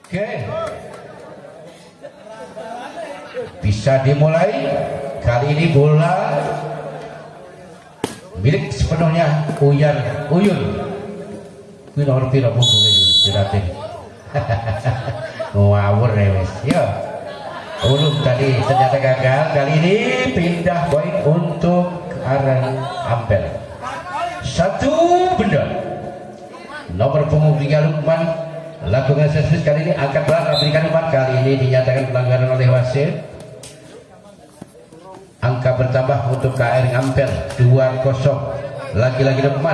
Oke, bisa dimulai. Kali ini bola milik sepenuhnya Uyun. Kuwi nomor pira punggungnya dilatih. Ngawur wes. Ya. Ulum tadi ternyata gagal. Kali ini pindah poin untuk Karang Ampel. Satu benda. Nomor punggung 3 Lukman lakukan servis kali ini angkat bola berikan umpan. Kali ini dinyatakan pelanggaran oleh wasit. Angka bertambah untuk KR Ampel 2-0. Lagi-lagi Lukman.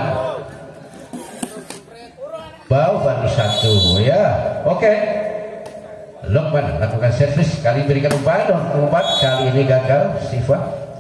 Bau baru satu ya. Oke. Lukman lakukan servis kali berikan umpan kali ini gagal Siva.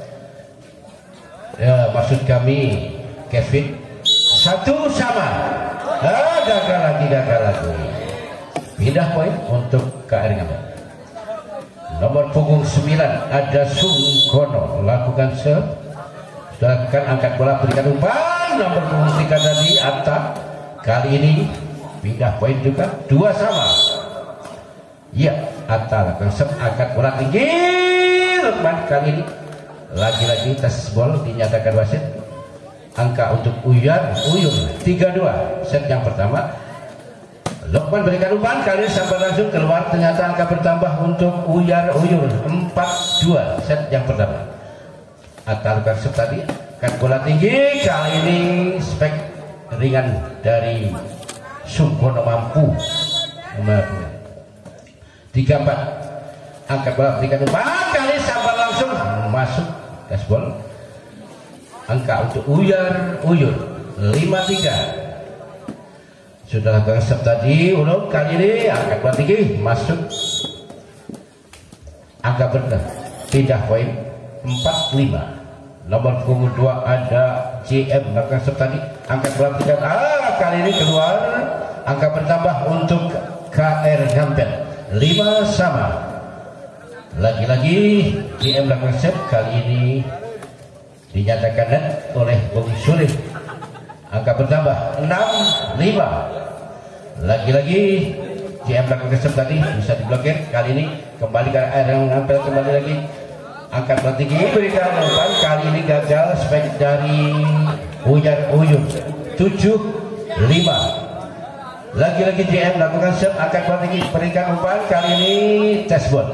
Ya, maksud kami Kevin. Satu sama. Gagal lagi. Pindah poin untuk KR Ampel. Nomor punggung 9 ada Sungkono lakukan serve. Sudah lakukan angkat bola berikan umpan. Nomor punggung 3 tadi Atta. Kali ini pindah poin juga 2 sama. Ya, Atta lakukan serve angkat bola tinggi. Lukman kali ini lagi-lagi tes bol dinyatakan wasit. Angka untuk Uyun 3-2 set yang pertama. Lukman berikan umpan kali ini sampai langsung keluar. Ternyata angka bertambah untuk Uyun 4-2 set yang pertama. Atta lakukan serve tadi angkat bola tinggi. Kali ini spek ringan dari Sungkono mampu 3-4. Angkat bola berikan umpan kali sampai langsung masuk tes bol. Angka untuk Uyun 5-3. Sudah lakukan serve tadi Ulum. Kali ini angkat bola tinggi masuk. Angka pindah poin 4-5. Nomor punggung 2 ada JM lakukan serve tadi angkat bola tinggi. Kali ini keluar. Angka bertambah untuk KR Ampel 5 sama. Lagi-lagi JM lakukan serve kali ini dinyatakan net oleh Bung Sulit. Angka bertambah 6-5. Lagi-lagi JM lakukan serve tadi bisa diblokir. Kali ini kembali ke Karang Ampel. Kembali lagi angkat bola tinggi berikan umpan. Kali ini gagal spek dari Uyun 7-5. Lagi-lagi JM lakukan serve angkat bola tinggi berikan umpan. Kali ini tes ball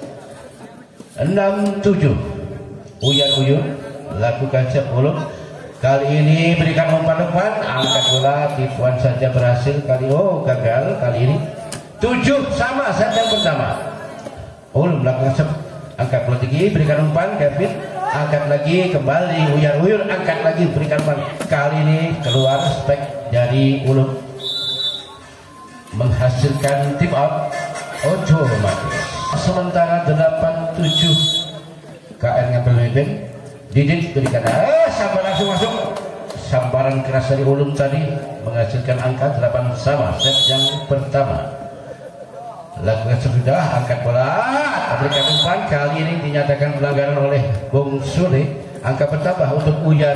6-7. Uyun lakukan serve Ulum. Kali ini berikan umpan angkat bola tipuan saja berhasil. Gagal kali ini 7 sama set yang pertama. Ulum lakukan serve angkat bola tinggi berikan umpan. Kevin angkat lagi kembali. Uyun angkat lagi berikan umpan. Kali ini keluar spek dari Ulum menghasilkan tip out otomatis. Sementara 8-7 KR Ampel memimpin. Didit berikan sampai langsung masuk. Sambaran keras dari Ulum tadi menghasilkan angka 8 sama set yang pertama. Lakukan sudah angkat bola berikan umpan. Kali ini dinyatakan pelanggaran oleh Bung Sule. Angka bertambah untuk Uyun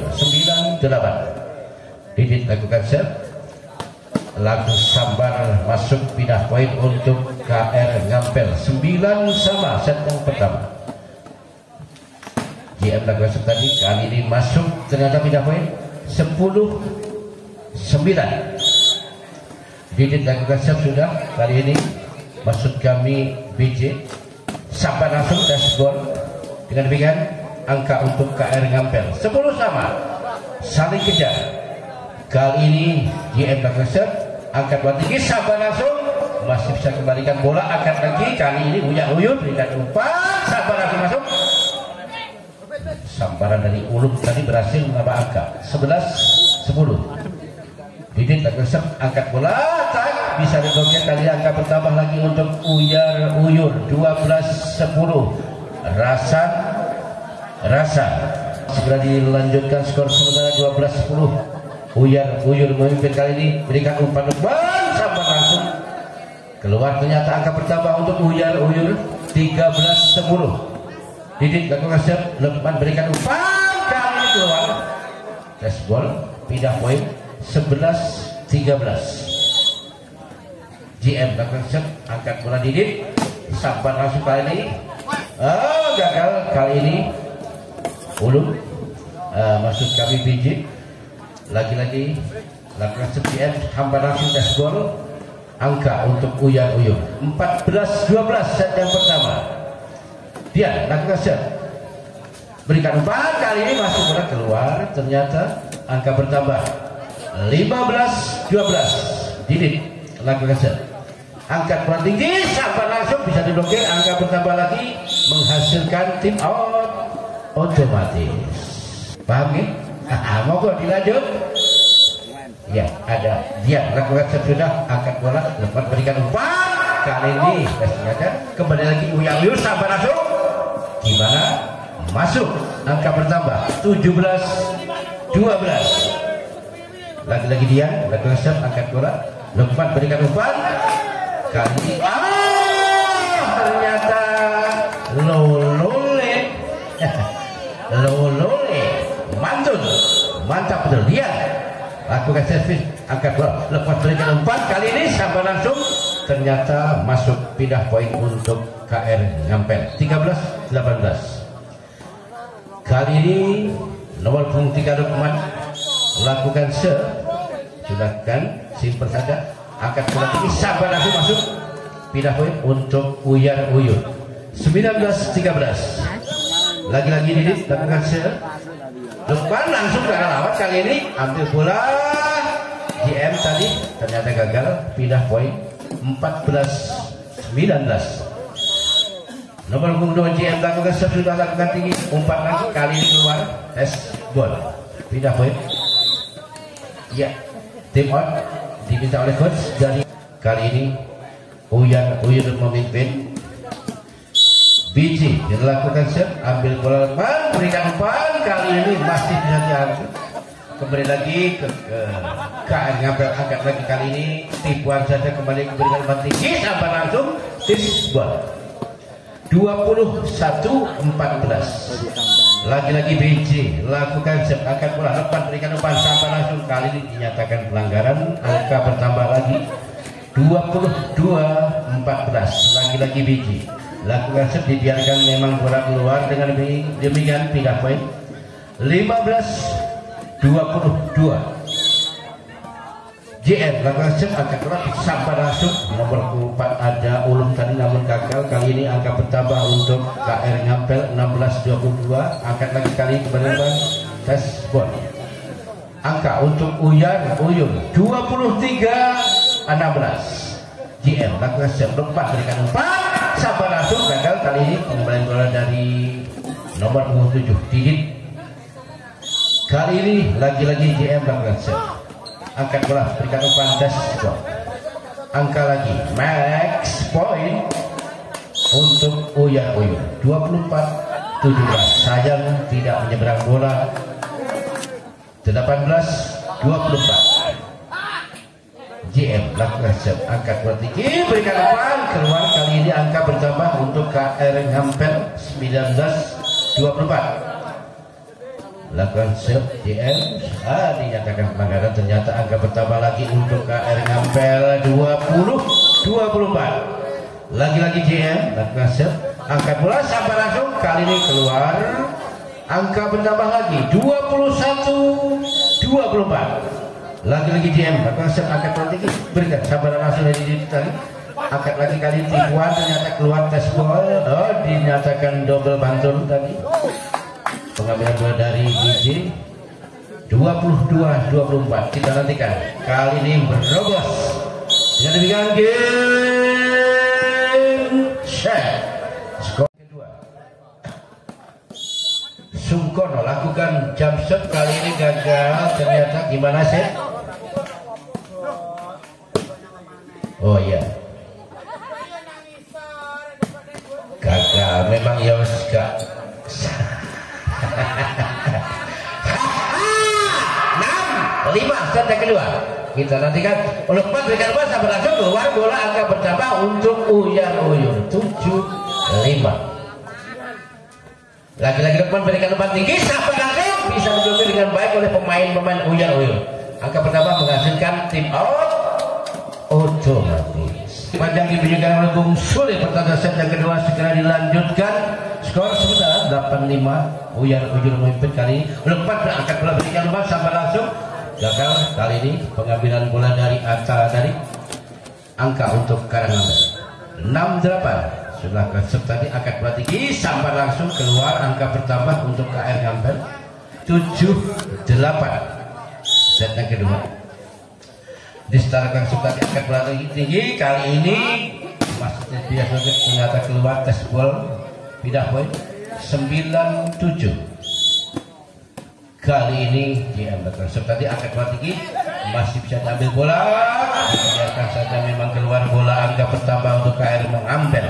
9-8. Didit lakukan serve. Lagu sambar masuk pindah poin untuk KR Ampel 9 sama set yang pertama. JM lakukan serve tadi kali ini masuk. Ternyata pindah poin 10-9. Didit lakukan serve sudah. Kali ini maksud kami BJ sampai langsung tes gol. Dengan demikian angka untuk KR Ampel 10 sama. Saling kejar. Kali ini JM lakukan serve angkat bola tinggi sampai langsung masih bisa kembalikan bola. Angkat lagi kali ini Uyun berikan umpan sampai langsung masuk. Sambaran dari Ulum tadi berhasil menambah angka 11-10. Didit lakukan serve angkat bola tak bisa diblokir. Kali angka bertambah lagi untuk Uyun 12-10. Rasa segera dilanjutkan skor sementara 12-10. Uyun memimpin. Kali ini berikan umpan sampai langsung keluar. Ternyata angka bertambah untuk Uyun 13-10. Didit lakukan serve. Lukman berikan umpan kali ini keluar. Tes ball pindah poin 11-13. GM lakukan set, angkat bola Didit, sampan langsung kali ini. Gagal kali ini. Ulum maksud kami biji. Lagi-lagi lakukan set GM, hampa langsung dashboard. Angka untuk Uyan Uyung 14-12 set yang pertama. Dia lakukan set, berikan umpan, kali ini masuk bola keluar, ternyata angka bertambah 15-12. Didit lakukan set, angkat bola tinggi, sampai langsung bisa diblokir, angka bertambah lagi, menghasilkan tim out otomatis. Paham ya? Mogok dilanjut. Ya, ada dia lakukan set sudah, angkat bola, lepas berikan umpan, kali ini ternyata kembali lagi Uyan Uyung, sampai langsung gimana? Masuk, angka bertambah 17-12. Lagi-lagi dia lakukan set, angkat bola, lepas berikan umpan, kali ini ternyata lolole lolole mantun, mantap betul. Dia lakukan servis, angkat bola, lepas berikan umpan, kali ini sampai langsung ternyata masuk, pindah poin untuk KR Ngampel 13-18. Kali ini nomor punggung 3 Lukman lakukan silakan simpen saja, angkat bola tinggi, sampai langsung masuk, pindah poin untuk Uyan Uyung 19-13. Lagi-lagi Didit lakukan Lukman langsung ke arah lawan, kali ini ambil bola GM tadi ternyata gagal, pindah poin 14-19. Nomor punggung 2 GM lakukan sudah lakukan tinggi, umpan lagi, kali ini keluar, tes gol, pindah poin. Ya, tim out diminta oleh coach dari kali ini Uyan Uyung memimpin. Biji dilakukan set, ambil bola depan, berikan umpan, kali ini masih tidak diambil. Kembali lagi ke KR Ngampel, angkat lagi, kali ini tipuan saja, kembali berikan umpan tinggi, sampai langsung tisbol 21-14. Lagi-lagi Biji lakukan set, angkat bola depan, berikan umpan, sampai langsung, kali ini dinyatakan pelanggaran, angka bertambah lagi 22-14. Lagi-lagi Biji lakukan set, dibiarkan memang bola keluar, dengan demikian pindah poin 15-22. JN lakukan set, angkat bola, sampai langsung nomor 4 ada Ulum tadi namun gagal, kali ini angka bertambah untuk KR Ngampel 16-22. Angkat lagi, kali kembali tes ball, angka untuk Uyan Uyung 23-16. JN lakukan set, lepas berikan umpan, sampai langsung gagal, kali ini pengembalian bola dari nomor 7 Didit. Kali ini lagi-lagi JM lakukan set, angkat bola, berikan umpan, tes gol. Angka lagi max point untuk Uyan Uyung 24-17. Sayang tidak menyeberang bola 18-24. JM lakukan set, angkat bola tinggi, berikan umpan, keluar, kali ini angka bertambah untuk KR Ngampel 19-24. Lakukan set JM, dinyatakan pelanggaran, ternyata angka bertambah lagi untuk KR Ngampel 20-24. Lagi-lagi JM lakukan set, angkat bola, sampai langsung, kali ini keluar, angka bertambah lagi 21-24. Lagi-lagi JM lakukan set, angkat bola tinggi, berikan, sampai langsung dari tadi, angkat lagi, kali tipuan, ternyata keluar, tes ball, dinyatakan double bantul tadi. Pengambilan bola dari BJ 22-24. Kita nantikan kali ini berobos. Dengan demikian game set. Skor kedua, Sungkono lakukan jump shot, kali ini gagal, ternyata gimana sih? Oh iya, gagal memang, ya gak 6-5 set yang kedua. Kita nantikan oleh Lukman, berikan bola, sampai langsung keluar, bola, angka bertambah untuk Uyan Uyung 7-5. Lagi-lagi Lukman berikan umpan tinggi, sampai langsung bisa diblokir dengan baik oleh pemain-pemain Uyan Uyung. Angka bertambah menghasilkan tim out otomatis. panjang diberikan oleh Bung Sule. Pertanda set yang kedua segera dilanjutkan. Skor sementara 8-5. Uyar Uyur memimpin kali ini. Lompat angkat bola berikan umpan sampai langsung. Gagal kali ini pengambilan bola dari Atta dari angka untuk Karangambel. 6-8. Sudah kesep tadi angkat bola tinggi sampai langsung keluar, angka bertambah untuk KR Ngambel. 7-8. Set yang kedua. Distarakan Suka diangkat bola tinggi kali ini masih biasa ternyata keluar tes bol pindah poin 9-7. Kali ini diambil tadi angkat bola tinggi masih bisa diambil bola, biarkan saja memang keluar bola, angka bertambah untuk KR Ngambel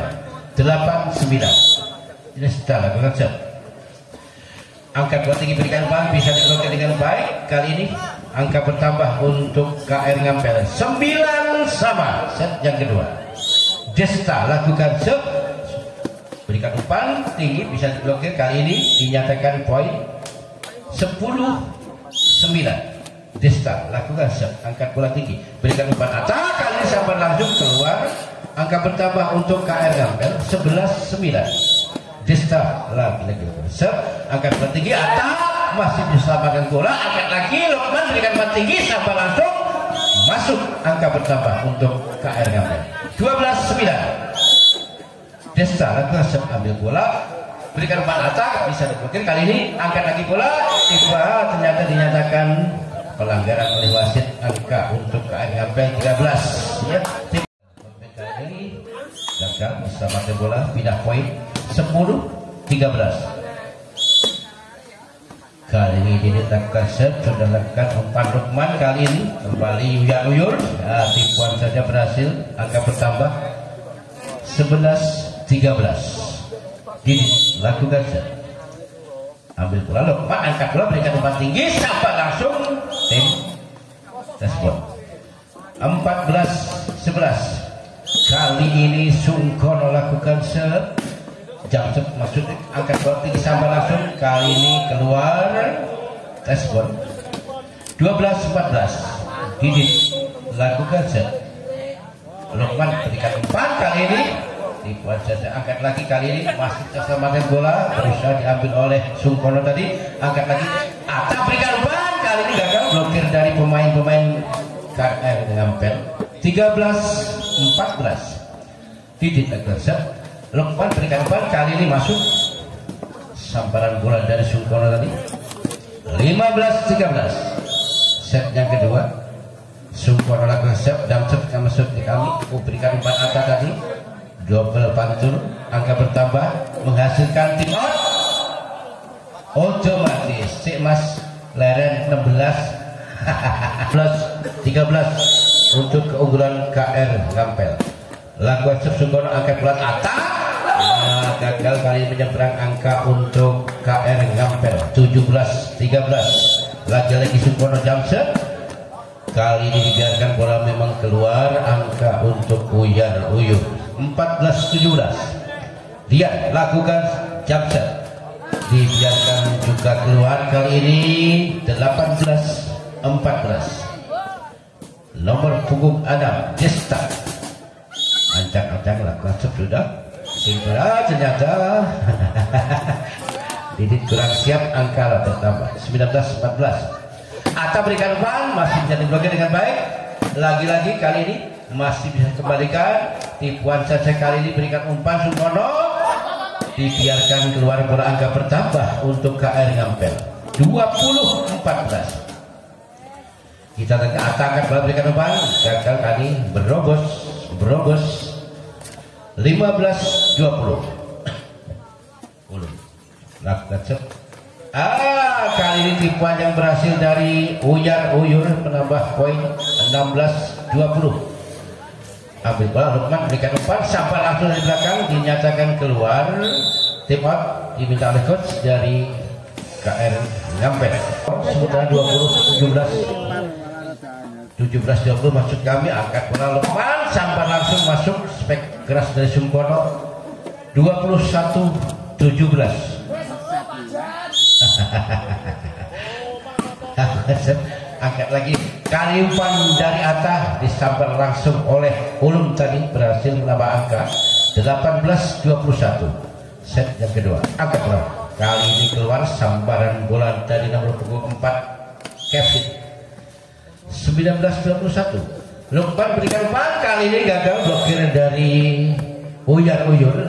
8-9. Ini sudah lakukan set. Angkat bola tinggi berikan umpan bisa dilakukan dengan baik. Kali ini angka bertambah untuk KR Ngambel 9 sama. Set yang kedua. Desta lakukan set. Berikan umpan tinggi bisa diblokir. Kali ini dinyatakan poin 10-9. Desta lakukan set. Angkat bola tinggi berikan umpan atas. Kali ini sampai langsung keluar. Angka bertambah untuk KR Ngambel 11-9. Desta lagi set. Angkat bola tinggi atas masih diselamatkan bola, angkat lagi Lokman berikan umpan tinggi sampai langsung masuk, angka bertambah untuk KR Ngambel 12-9. Desta lakukan set, ambil bola berikan umpan atas bisa diblokir. Kali ini angkat lagi bola tiba ternyata dinyatakan pelanggaran oleh wasit, angka untuk KR Ngambel 13 ya. Kali ini gagal diselamatkan bola, pindah poin 10-13. Kali ini diletakkan set, sudah lakukan umpan Lukman. Kali ini kembali uyur tipuan saja berhasil, angka bertambah 11-13. Didi lakukan set, ambil bola Lukman, angkat bola berikan umpan tinggi sampai langsung tim tersebut 14-11. Kali ini Sungkono lakukan set, jam maksud angkat bola tinggi sampai langsung. Kali ini keluar tersebut 12-14. Didit lakukan set, Lukman berikan umpan. Kali ini tipuan saja, angkat lagi. Kali ini masih terselamatkan bola, berusaha diambil oleh Sungkono tadi, angkat lagi Atta berikan umpan. Kali ini gagal, blokir dari pemain-pemain KR Ngambel 13-14. Didit lakukan set, Lukman berikan umpan. Kali ini masuk, sambaran bola dari Sungkono tadi 15-13. Set yang kedua Sungkono lakukan set dan set yang masuk di kami, berikan umpan angka tadi double pantul, angka bertambah menghasilkan tim out otomatis. Si Mas leren 16 plus 13 untuk keunggulan KR Ngambel. Lakukan set Sungkono, angkat bola atas gagal, kali ini menyeberang, angka untuk KR Ngambel 17-13. Lagi-lagi Sungkono jam set, kali ini dibiarkan bola memang keluar, angka untuk Uyar Uyur 14-17. Dia lakukan jam set, dibiarkan juga keluar, kali ini 18-14. Nomor punggung 6 Desta ancang-ancang lakukan set, sudah sehingga ternyata Didit kurang siap, angka bertambah 19-14. Atta berikan umpan masih bisa diblokir dengan baik. Lagi-lagi kali ini masih bisa kembalikan, tipuan saja kali ini berikan umpan Sungkono, dibiarkan keluar bola, angka bertambah untuk KR Ngambel 20-14. Kita tengah Atta angkat bola berikan umpan, gagal, kali berobos 15-20. Lakukan set. Kali ini tipuan yang berhasil dari Uyar Uyur menambah poin 16-20. Ambil bola Lukman berikan umpan sampai langsung dari belakang, dinyatakan keluar, tim out diminta oleh coach dari KR Ngambel. Sementara 17-20 maksud kami, angkat bola Lukman sampai langsung masuk, spek keras dari Sungkono 21-17. angkat lagi, kali umpan dari atas disambar langsung oleh Ulum tadi, berhasil menambah angka 18-21. Set yang kedua, angkat bola. Kali ini keluar sambaran bola dari nomor punggung 4 Kevin. 19-21. Lukman berikan umpan, kali ini gagal, blokir dari Uyar Uyur.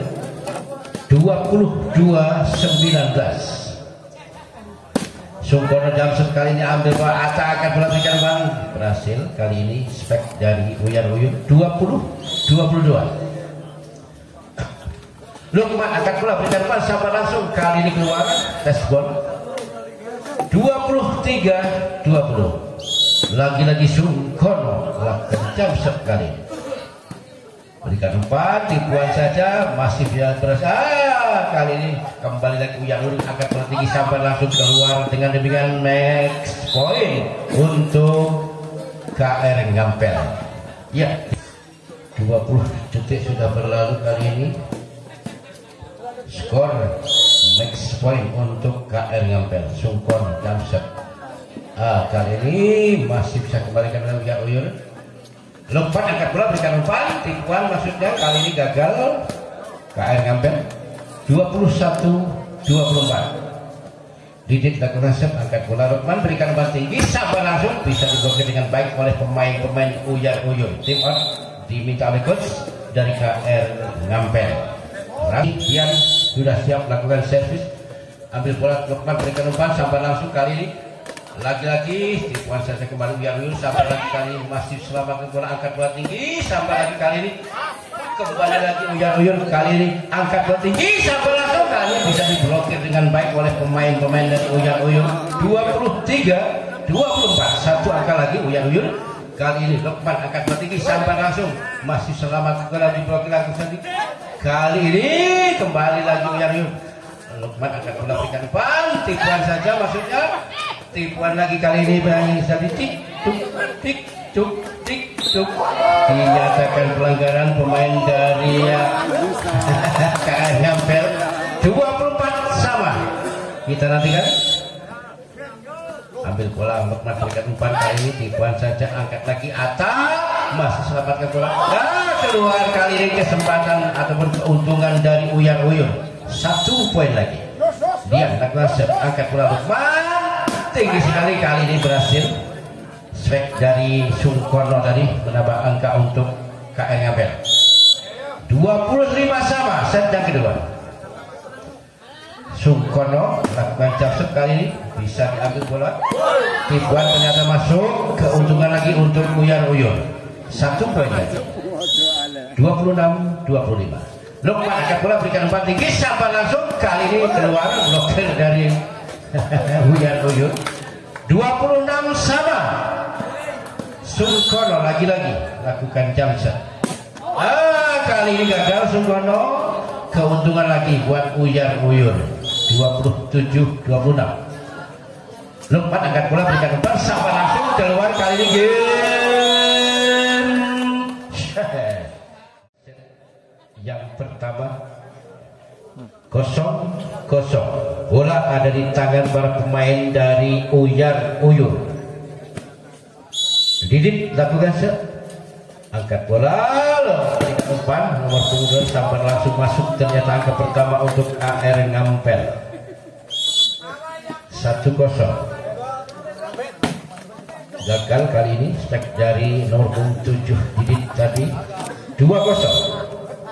22-19. Sungkono Jamsud kali ini ambil bola, Aca akan bola berikan umpan, berhasil. Kali ini spek dari Uyar Uyur. 20-22. Lukman akan bola berikan umpan, sampai langsung, kali ini keluar, tes gol. 23-20. Lagi-lagi Sungkono lakukan Jamsud kali ini. Berikan umpan, tipuan saja, masih jalan berhasil. Kali ini kembali lagi Uyar Uyur akan bola tinggi sampai langsung keluar. Dengan demikian max point untuk KR Ngampel. Ya, 20 detik sudah berlalu kali ini. Skor max point untuk KR Ngampel. Sungkon Jamsud. Kali ini masih bisa kembalikan oleh Uyar Uyur. Lukman angkat bola, berikan umpan, tipuan maksudnya, kali ini gagal. KR Ngampel. 21-24. Didit lakukan set, angkat bola, Lukman berikan umpan tinggi, sampai langsung bisa diblokir dengan baik oleh pemain-pemain Uyar Uyur. Tim out diminta oleh coach dari KR Ngampel. Radian sudah siap lakukan servis, ambil bola, Lukman berikan umpan, sampai langsung, kali ini lagi-lagi tipuan saja kembali Uyar Uyur, sampai lagi kali ini masih selamatkan bola, angkat bola tinggi, sampai lagi kali ini kembali lagi Uyar Uyur, kali ini angkat bola tinggi, sampai langsung, kali ini bisa diblokir dengan baik oleh pemain-pemain dari Uyar Uyur. 23-24. Satu angka lagi Uyar Uyur. Kali ini Lukman angkat bola tinggi, sampai langsung, masih selamat bola diblokir langsung tadi. Kali ini kembali lagi Uyar Uyur. Lukman akan bola berikan umpan, tipuan saja maksudnya. Tipuan lagi kali ini yang bisa ditik tuk tik tuk, dinyatakan pelanggaran pemain dari KR Ngampel. 24 sama. Kita nantikan. Ambil bola, Lukman berikan umpan, kali ini tipuan saja, angkat lagi atas, masih selamatkan bola. Keluar kali ini kesempatan ataupun keuntungan dari Uyar Uyur. 1 poin lagi. Dia angkat bola, Lukman tinggi sekali, kali ini berhasil. Swag dari Sungkono tadi menambah angka untuk KR Ngampel. 25 sama, set yang kedua. Sungkono lakukan Jamsud, kali ini bisa diambil bola, tipuan ternyata masuk, keuntungan lagi untuk Uyar Uyur. 1 poin lagi. 26-25. Lukman angkat bola, berikan umpan tinggi, sampai langsung, kali ini keluar, blokir dari Uyar Uyur. 26 sama. Sungkono lagi-lagi lakukan Jamsud. Kali ini gagal Sungkono, keuntungan lagi buat Uyar Uyur. 27-26. Lukman angkat bola, berikan umpan, sampai langsung keluar, kali ini game. Yang pertama 0-0. Bola ada di tangan para pemain dari Uyar Uyur. Didit lakukan set, angkat bola, berikan umpan, nomor punggung sampai langsung masuk, ternyata angka pertama untuk KR Ngampel. 1-0. Gagal kali ini spek dari nomor punggung 7 Didit tadi. 2-0.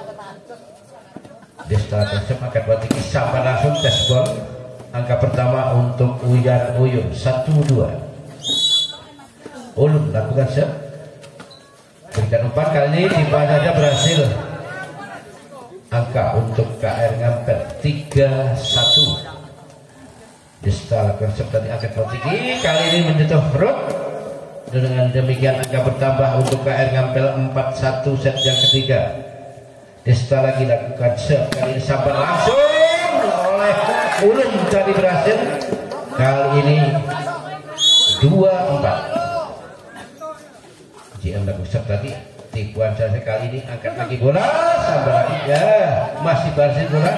Desta Persib angkat bola tinggi, sampai langsung tes gol. Angka pertama untuk Uyar Uyur. 1-2. Ulum lakukan set, berikan umpan, kali ini tipuan saja berhasil. Angka untuk KR Ngampel 3-1. Desta lakukan set tadi, angkat bola tinggi, kali ini menyentuh perut. Dengan demikian angka bertambah untuk KR Ngampel 4-1 set yang ketiga. Desta lagi lakukan set, kali ini sampai langsung oleh Ulum tadi berhasil. Kali ini 2-4. JM lakukan set tadi, tipuan saja, kali ini angkat lagi bola, sampai lagi, ya masih berhasil bola.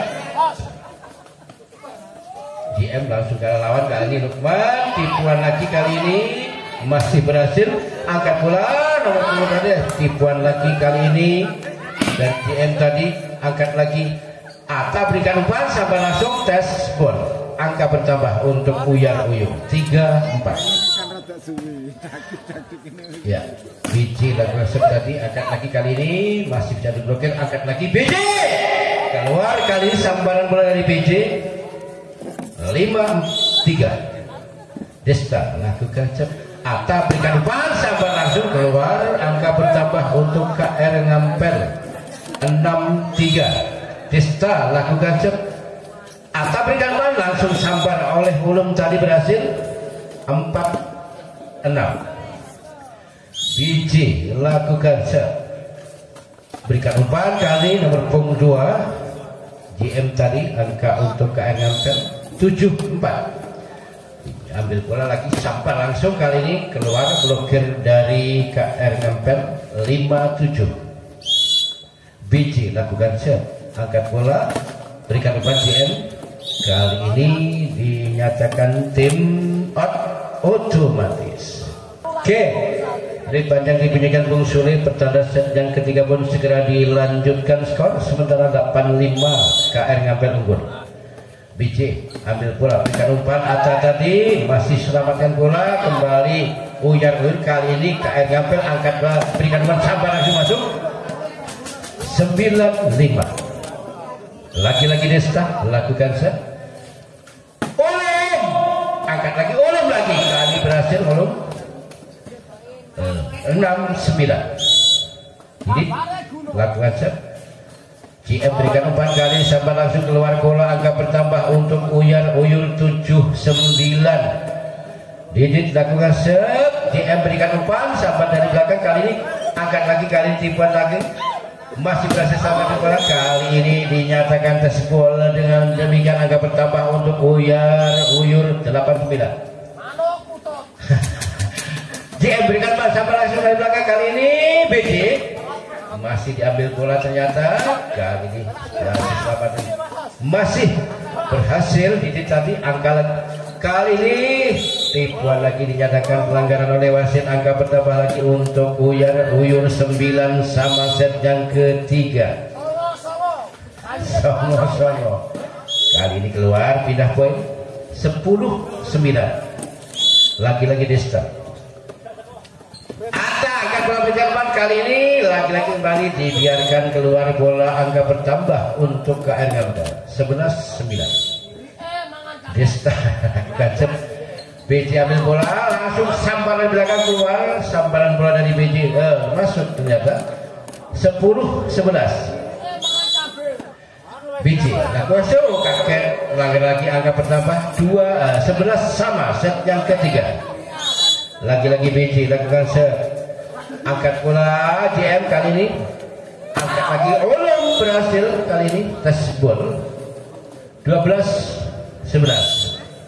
GM langsung ke lawan, kali ini Lukman, tipuan lagi, kali ini masih berhasil angkat bola nomor punggung tadi tipuan lagi kali ini dan JM tadi angkat lagi Ata berikan umpan sampai langsung tes ball angka bertambah untuk Uyar Uyung 3-4 ya. BJ lakukan serve tadi angkat lagi kali ini masih bisa diblokir angkat lagi BJ keluar kali ini sambaran bola dari BJ 5-3 Desta lakukan serve Ata berikan umpan sampai langsung keluar angka bertambah untuk KR Ngampel 6-3 Desta lakukan serve Ata berikan umpan langsung sambar oleh Ulum tadi berhasil 4-6 BJ lakukan serve berikan umpan kali nomor punggung 2 JM tadi angka untuk KR Ngampel 7-4 ambil bola lagi sampai langsung kali ini keluar blokir dari KR Ngampel 5-7 BJ lakukan serve angkat bola berikan umpan JM kali ini dinyatakan tim out otomatis. Oke, dari panjang dibunyikan Bung Sule pertanda set yang ketiga pun segera dilanjutkan skor sementara 8-5 KR Ngampel unggul. BJ ambil bola berikan umpan Ata tadi masih selamatkan bola kembali Uyar Uyur kali ini KR Ngampel angkat bola berikan umpan sampai langsung masuk 9-5 lagi-lagi Desta lakukan set Ulum angkat lagi Ulum lagi kali berhasil Ulum 6-9 jadi lakukan set JM berikan umpan kali sampai langsung keluar bola angka bertambah untuk Uyar Uyur 7-9 Didit lakukan set JM berikan umpan sampai dari belakang kali ini angkat lagi kali tipuan lagi masih berhasil sampai ke bola kali ini dinyatakan tes bola dengan demikian angka bertambah untuk Uyar Uyur 8-9 JM berikan umpan sampai langsung dari belakang kali ini BJ masih diambil bola ternyata kali ini masih berhasil Didit tadi angka kali ini tipuan lagi dinyatakan pelanggaran oleh wasit angka bertambah lagi untuk Uyar Uyur 9 sama set yang ketiga Songo kali ini keluar pindah poin 10-9 lagi-lagi Desta Ata angkat bola berjalan kali ini lagi-lagi kembali dibiarkan keluar bola angka bertambah untuk KR Ngampel 11-9 Desta gacet BJ ambil bola langsung sambaran belakang keluar sambaran bola dari BJ masuk ternyata 10-11 BJ nah kosong kakek lagi-lagi angka bertambah 11 sama set yang ketiga lagi-lagi BJ lakukan set angkat bola JM kali ini angkat lagi Ulum berhasil kali ini tes bola 12-11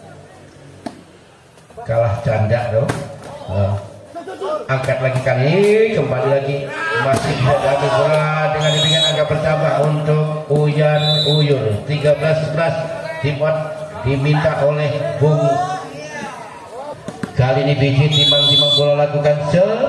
kalah canda dong angkat lagi kali kembali lagi masih bisa diambil bola dengan demikian angka bertambah untuk Uyar Uyur 13-11 timot diminta oleh Bung kali ini BJ timbang-timbang bola lakukan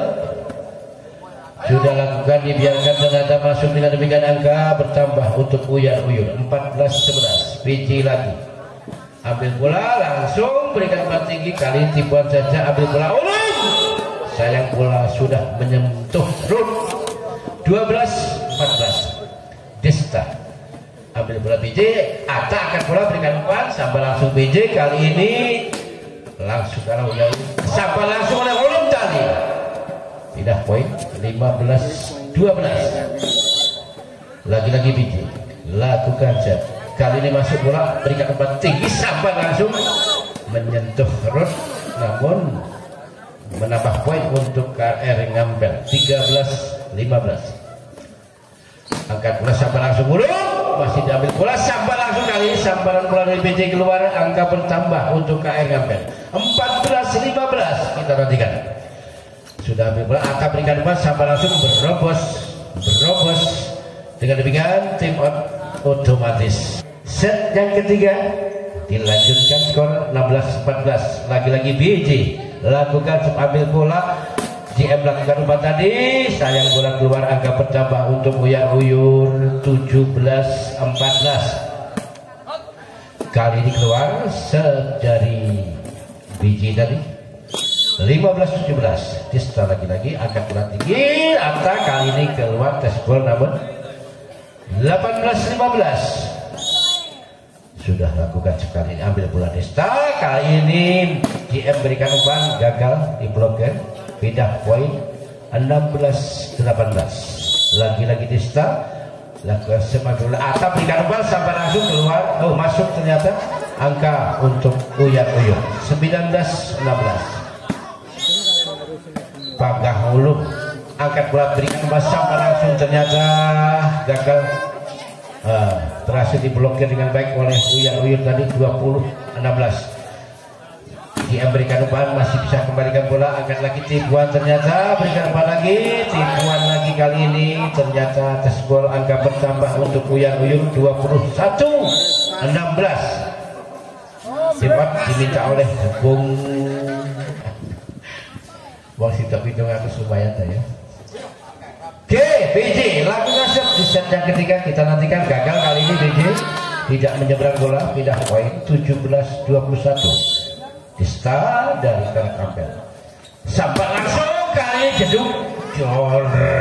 sudah lakukan dibiarkan ternyata masuk dengan demikian angka bertambah untuk Uyar Uyur 14-11 BJ lagi ambil bola langsung berikan umpan tinggi kali tipuan saja ambil bola Ulum sayang bola sudah menyentuh run 12-14 Desta ambil bola BJ Ata akan bola berikan umpan sampai langsung BJ kali ini langsung kalau Uyar sampai langsung oleh Ulum tadi pindah poin 15-12 lagi-lagi BJ lakukan set kali ini masuk bola berikan umpan tinggi sampai langsung menyentuh rod namun menambah poin untuk KR Ngampel 13-15 angkat bola sampai langsung Ulum masih diambil bola sampai langsung kali ini sambaran bola dari BJ keluar angka bertambah untuk KR Ngampel 14-15 kita nantikan sudah ambil bola angka berikan umpan sampai langsung berobos dengan demikian tim otomatis set yang ketiga Dilanjutkan skor 16-14. Lagi-lagi BJ lakukan ambil bola. JM lakukan umpan tadi, sayang bola keluar, angka bertambah untuk Uyan Uyur 17-14. Kali ini keluar set dari BJ tadi 15-17. Tista lagi-lagi angkat bola tinggi, Atta kali ini keluar tes gol namun 18-15. Sudah lakukan sekali ini, ambil bola Desta, kali ini JM berikan umpan, gagal diblokir. Pindah poin 16-18. Lagi-lagi Desta lakukan semacam atap berikan umpan sampai langsung keluar. Oh, masuk ternyata. Angka untuk Uyan Uyur 19-16. Panggah Mulung angkat bola berikan umpan sampai langsung ternyata gagal. Berhasil diblokir dengan baik oleh Uyan Uyur tadi 20-16. Dia berikan umpan, masih bisa kembalikan bola, angkat lagi Tipuan, ternyata berikan umpan lagi, Tipuan lagi, kali ini ternyata tes gol, angka bertambah untuk Uyan Uyur 21-16. Cepat diminta oleh Bung Sito Bidung aku supaya ya. Oke, BJ lakukan di set yang ketiga, kita nantikan. Gagal kali ini BJ tidak menyeberang bola, pindah poin 17-21. Dista dari Karakampel sampai langsung kali jeduk jor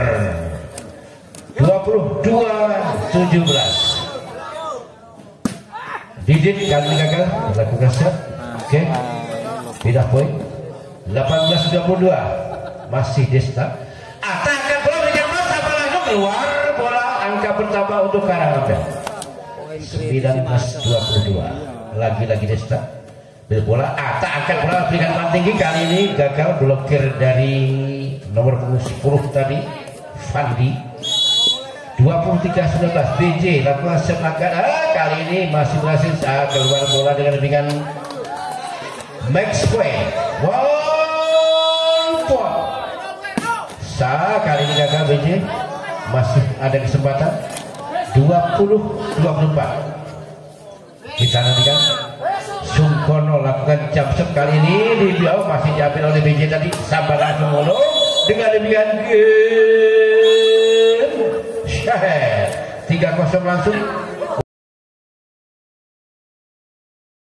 22-17. Didit kali ini gagal lakukan set. Oke, pindah poin 18-22. Masih Dista attack bola berikan bola sampai langsung keluar bola, angka bertambah untuk Karakampel 19-22. Lagi-lagi Desta bola, Atta angkat bola berikan umpan tinggi, kali ini gagal, blokir dari nomor 10 tadi Fandi. 23-19. BJ lakukan semangat, kali ini masih berhasil keluar bola dengan bimbingan Max Point. One point. Kali ini gagal BJ, masih ada kesempatan 20-24. Kita nantikan Sungkono lakukan jump shot, kali ini di bawah masih diambil oleh BJ tadi, sampai langsung Molo dengan demikian game Syahir 3-0 langsung